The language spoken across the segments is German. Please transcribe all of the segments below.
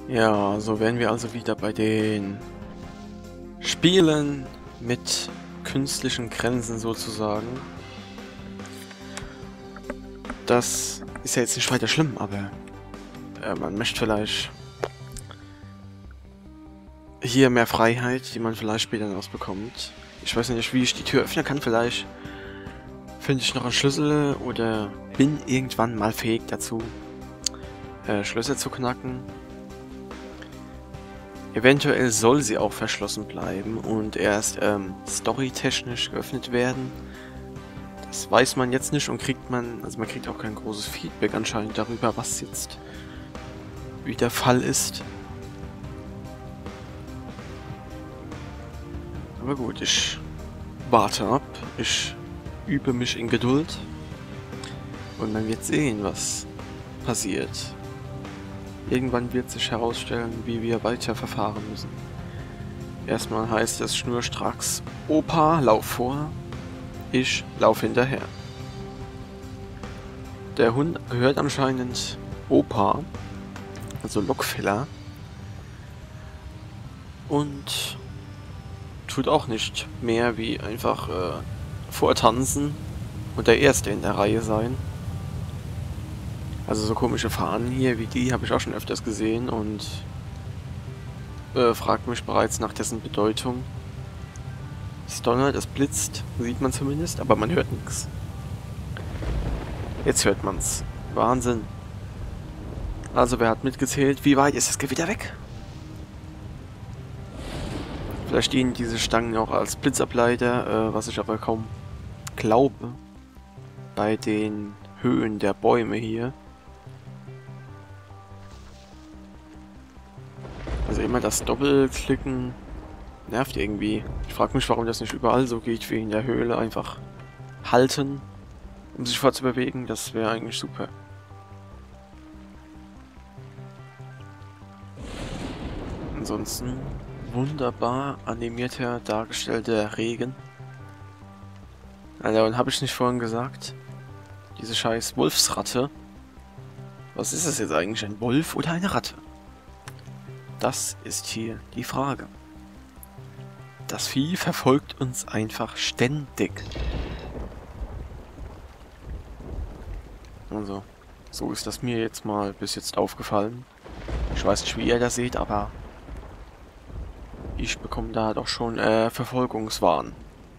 Ja, so wären wir also wieder bei den Spielen mit künstlichen Grenzen sozusagen. Das ist ja jetzt nicht weiter schlimm, aber man möchte vielleicht hier mehr Freiheit, die man vielleicht später rausbekommt. Ich weiß nicht, wie ich die Tür öffnen kann. Vielleicht finde ich noch einen Schlüssel oder bin irgendwann mal fähig dazu, Schlösser zu knacken. Eventuell soll sie auch verschlossen bleiben und erst storytechnisch geöffnet werden. Das weiß man jetzt nicht und man kriegt auch kein großes Feedback anscheinend darüber, was jetzt wie der Fall ist. Aber gut, ich warte ab, ich übe mich in Geduld und man wird sehen, was passiert. Irgendwann wird sich herausstellen, wie wir weiter verfahren müssen. Erstmal heißt es schnurstracks: Opa, lauf vor, ich lauf hinterher. Der Hund gehört anscheinend Opa, also Lokfiller, und tut auch nicht mehr wie einfach vortanzen und der Erste in der Reihe sein. Also so komische Fahnen hier wie die habe ich auch schon öfters gesehen und fragt mich bereits nach dessen Bedeutung. Es donnert, es blitzt, sieht man zumindest, aber man hört nichts. Jetzt hört man's. Wahnsinn. Also wer hat mitgezählt? Wie weit ist das Gewitter weg? Vielleicht dienen diese Stangen auch als Blitzableiter, was ich aber kaum glaube bei den Höhen der Bäume hier. Also immer das Doppelklicken nervt irgendwie. Ich frage mich, warum das nicht überall so geht wie in der Höhle. Einfach halten, um sich fortzubewegen. Das wäre eigentlich super. Ansonsten wunderbar animierter, dargestellter Regen. Alter, und habe ich nicht vorhin gesagt? Diese scheiß Wolfsratte. Was ist das jetzt eigentlich? Ein Wolf oder eine Ratte? Das ist hier die Frage. Das Vieh verfolgt uns einfach ständig. Also, so ist das mir jetzt mal bis jetzt aufgefallen. Ich weiß nicht, wie ihr das seht, aber ich bekomme da doch schon Verfolgungswahn.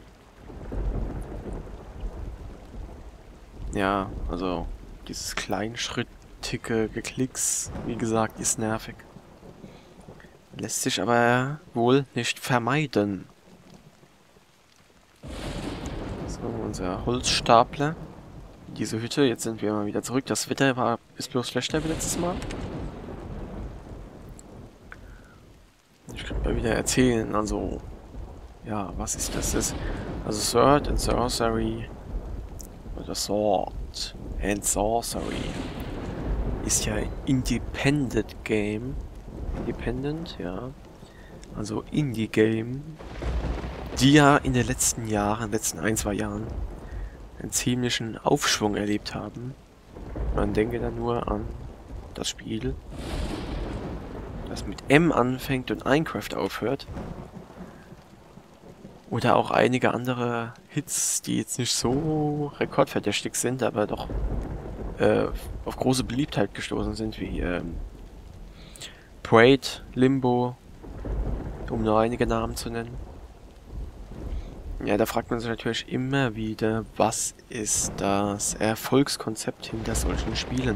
Ja, also dieses kleinschrittige Geklicks, wie gesagt, ist nervig. Lässt sich aber wohl nicht vermeiden. So, unser Holzstapler. Diese Hütte, jetzt sind wir mal wieder zurück. Das Wetter ist bloß schlechter wie letztes Mal. Ich könnte mal wieder erzählen, also, ja, was ist das? Also Sword and Sorcery oder Sword and Sorcery ist ja Independent Game. Independent, ja. Also Indie-Game, die ja in den letzten Jahren, letzten 1-2 Jahren, einen ziemlichen Aufschwung erlebt haben. Man denke da nur an das Spiel, das mit M anfängt und Minecraft aufhört. Oder auch einige andere Hits, die jetzt nicht so rekordverdächtig sind, aber doch auf große Beliebtheit gestoßen sind, wie Braid, Limbo, um nur einige Namen zu nennen. Ja, da fragt man sich natürlich immer wieder, was ist das Erfolgskonzept hinter solchen Spielen?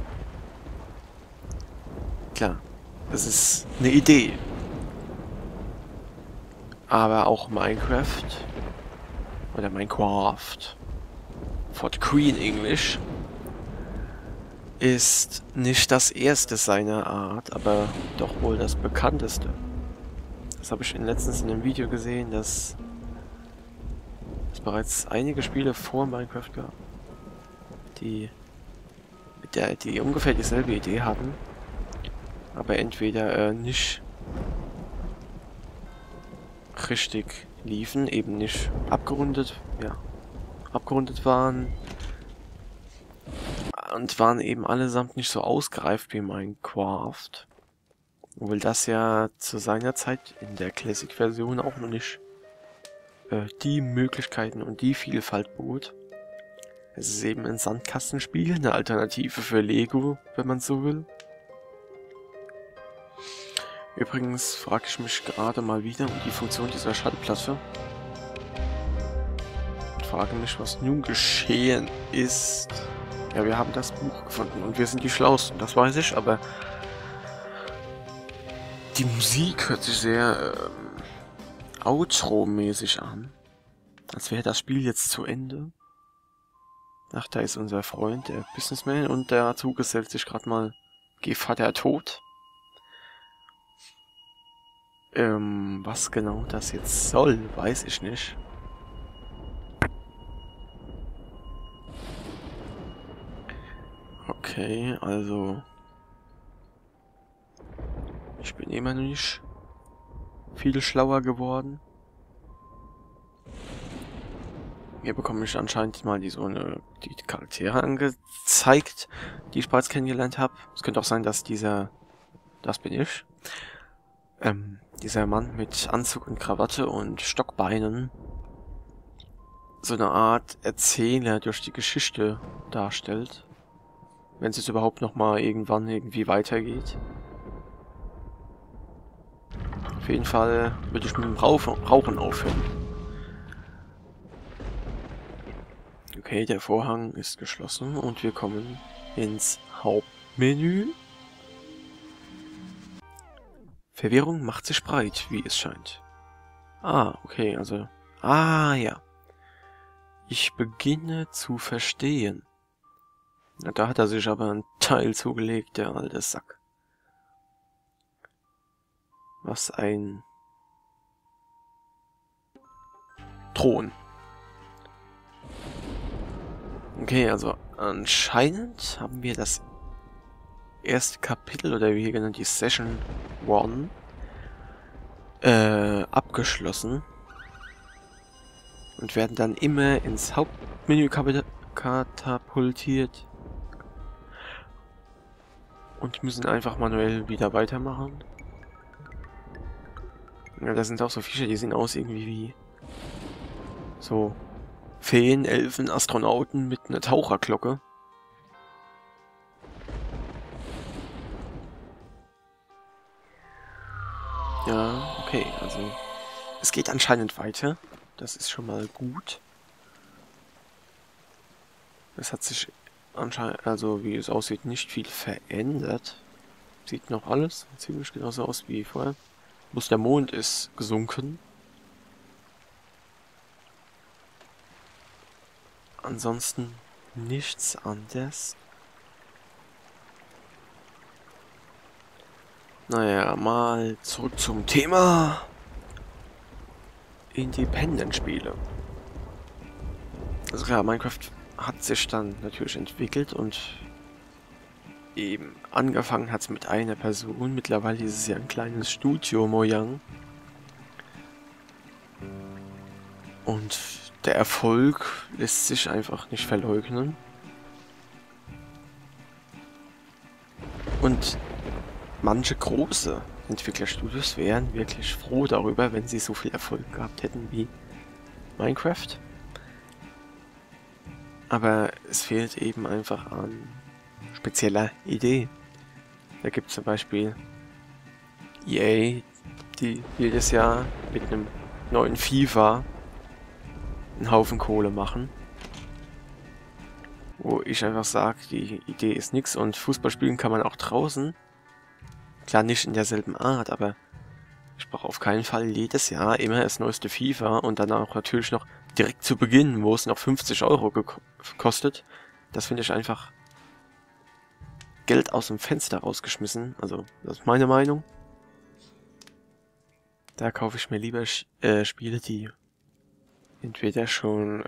Klar, das ist eine Idee. Aber auch Minecraft oder Minecraft for the Queen English ist nicht das erste seiner Art, aber doch wohl das bekannteste. Das habe ich letztens in einem Video gesehen, dass es bereits einige Spiele vor Minecraft gab, die ungefähr dieselbe Idee hatten, aber entweder nicht richtig liefen, eben nicht abgerundet waren und waren eben allesamt nicht so ausgereift wie Minecraft. Obwohl das ja zu seiner Zeit in der Classic-Version auch noch nicht die Möglichkeiten und die Vielfalt bot. Es ist eben ein Sandkastenspiel, eine Alternative für Lego, wenn man so will. Übrigens frage ich mich gerade mal wieder um die Funktion dieser Schallplatte. Ich frage mich, was nun geschehen ist. Ja, wir haben das Buch gefunden und wir sind die Schlausten, das weiß ich, aber die Musik hört sich sehr Outro-mäßig an. Als wäre das Spiel jetzt zu Ende. Ach, da ist unser Freund, der Businessman, und dazu gesellt sich gerade mal Gevatter tot. Was genau das jetzt soll, weiß ich nicht. Okay, also... Ich bin immer noch nicht viel schlauer geworden. Hier bekomme ich anscheinend mal die Charaktere angezeigt, die ich bereits kennengelernt habe. Es könnte auch sein, dass das bin ich, dieser Mann mit Anzug und Krawatte und Stockbeinen so eine Art Erzähler durch die Geschichte darstellt. Wenn es jetzt überhaupt noch mal irgendwann irgendwie weitergeht. Auf jeden Fall würde ich mit dem Rauchen aufhören. Okay, der Vorhang ist geschlossen und wir kommen ins Hauptmenü. Verwirrung macht sich breit, wie es scheint. Ah, okay, also... Ah, ja. Ich beginne zu verstehen. Na, da hat er sich aber einen Teil zugelegt, der alte Sack. Was ein... Thron. Okay, also anscheinend haben wir das erste Kapitel, oder wie hier genannt, die Session 1, abgeschlossen. Und werden dann immer ins Hauptmenü katapultiert. Und müssen einfach manuell wieder weitermachen. Ja, da sind auch so Viecher, die sehen aus irgendwie wie so Feen, Elfen, Astronauten mit einer Taucherglocke. Ja, okay, also es geht anscheinend weiter. Das ist schon mal gut. Es hat sich anscheinend, also wie es aussieht, nicht viel verändert. Sieht noch alles ziemlich genauso aus wie vorher. Bloß der Mond ist gesunken. Ansonsten nichts anderes. Naja, mal zurück zum Thema. Independent-Spiele. Also klar, Minecraft hat sich dann natürlich entwickelt und eben angefangen hat es mit einer Person. Mittlerweile ist es ja ein kleines Studio, Mojang. Und der Erfolg lässt sich einfach nicht verleugnen. Und manche große Entwicklerstudios wären wirklich froh darüber, wenn sie so viel Erfolg gehabt hätten wie Minecraft. Aber es fehlt eben einfach an spezieller Idee. Da gibt es zum Beispiel EA, die jedes Jahr mit einem neuen FIFA einen Haufen Kohle machen. Wo ich einfach sage, die Idee ist nix und Fußball spielen kann man auch draußen. Klar nicht in derselben Art, aber ich brauche auf keinen Fall jedes Jahr immer das neueste FIFA und dann auch natürlich noch direkt zu Beginn, wo es noch 50 Euro kostet. Das finde ich einfach Geld aus dem Fenster rausgeschmissen. Also, das ist meine Meinung. Da kaufe ich mir lieber Spiele, die entweder schon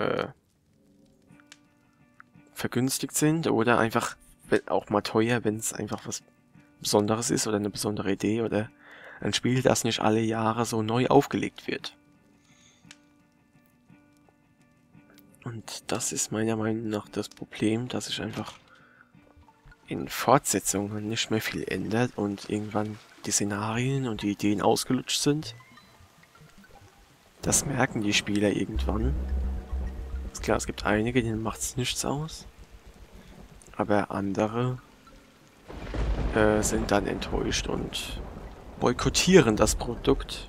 vergünstigt sind oder einfach auch mal teuer, wenn es einfach was Besonderes ist oder eine besondere Idee oder ein Spiel, das nicht alle Jahre so neu aufgelegt wird. Und das ist meiner Meinung nach das Problem, dass ich einfach in Fortsetzungen nicht mehr viel ändert und irgendwann die Szenarien und die Ideen ausgelutscht sind. Das merken die Spieler irgendwann. Ist klar, es gibt einige, denen macht es nichts aus. Aber andere sind dann enttäuscht und boykottieren das Produkt.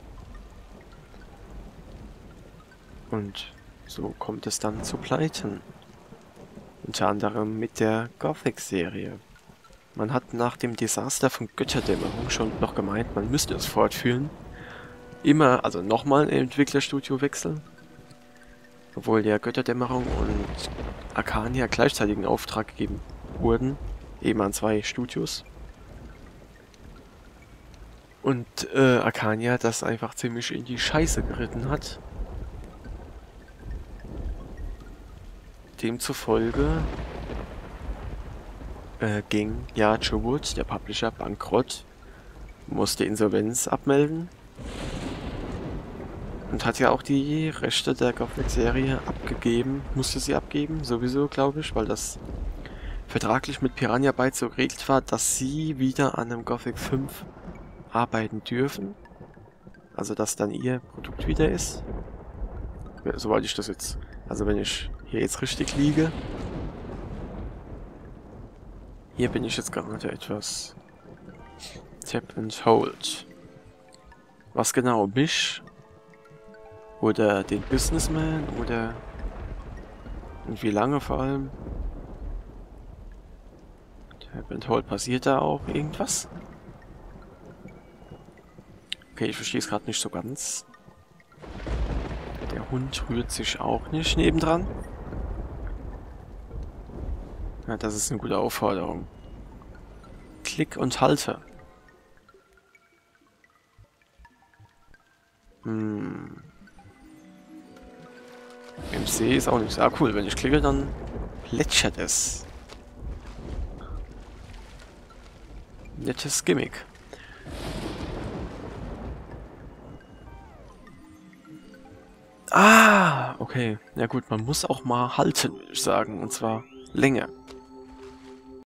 Und so kommt es dann zu Pleiten. Unter anderem mit der Gothic-Serie. Man hat nach dem Desaster von Götterdämmerung schon noch gemeint, man müsste es fortführen. Immer, also nochmal ein Entwicklerstudio wechseln. Obwohl ja Götterdämmerung und Arcania gleichzeitig in Auftrag gegeben wurden. Eben an 2 Studios. Und Arcania das einfach ziemlich in die Scheiße geritten hat. Demzufolge ging ja Jowood, der Publisher, bankrott, musste Insolvenz abmelden und hat ja auch die Rechte der Gothic-Serie abgegeben, musste sie abgeben, sowieso, glaube ich, weil das vertraglich mit Piranha Bytes so geregelt war, dass sie wieder an einem Gothic 5 arbeiten dürfen. Also, dass dann ihr Produkt wieder ist. Ja, soweit ich das jetzt... Also, wenn ich hier jetzt richtig liege... Hier bin ich jetzt gerade etwas... Tap and Hold. Was genau? Mich? Oder den Businessman? Oder... Und wie lange vor allem? Tap and Hold, passiert da auch irgendwas? Okay, ich verstehe es gerade nicht so ganz. Der Hund rührt sich auch nicht nebendran. Ja, das ist eine gute Aufforderung. Klick und halte. Im See ist auch nicht so cool. Wenn ich klicke, dann plätschert es. Nettes Gimmick. Ah, okay. Ja gut, man muss auch mal halten, würde ich sagen. Und zwar länger.